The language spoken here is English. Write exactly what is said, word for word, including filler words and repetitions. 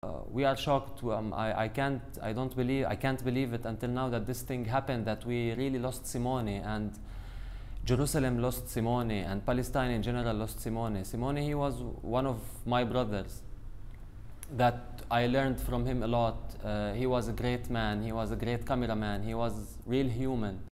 Uh, we are shocked. Um, I, I can't. I don't believe. I can't believe it until now that this thing happened. That we really lost Simone, and Jerusalem lost Simone, and Palestine in general lost Simone. Simone, he was one of my brothers. That I learned from him a lot. Uh, he was a great man. He was a great cameraman. He was real human.